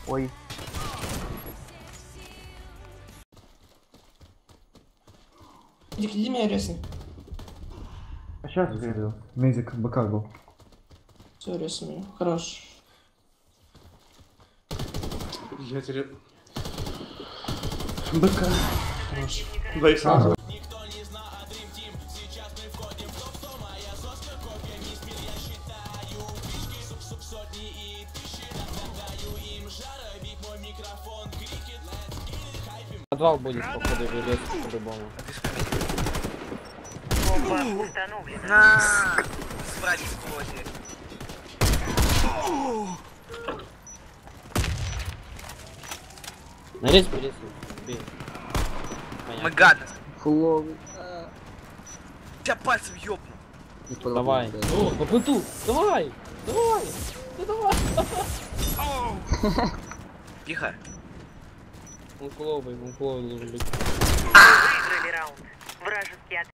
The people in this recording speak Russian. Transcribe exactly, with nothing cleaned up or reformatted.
Ой. Иди, иди меня резни. А сейчас Застрелил. Медик БК был. Все, резни меня. Хорош. Я теряю. БК. Хорош. Двоих сразу. Подвал будет, походу, вылез по-любому. Бомба установлена. На! Сбрать эксплозию. Нарез, порез, бей. Мы гады. Фуловый. Тебя пальцем ёбну. Давай. О, по путу. Давай. Давай. Ну давай. Тихо. Он кловый, он кловый должен быть. Выиграли раунд. Вражеский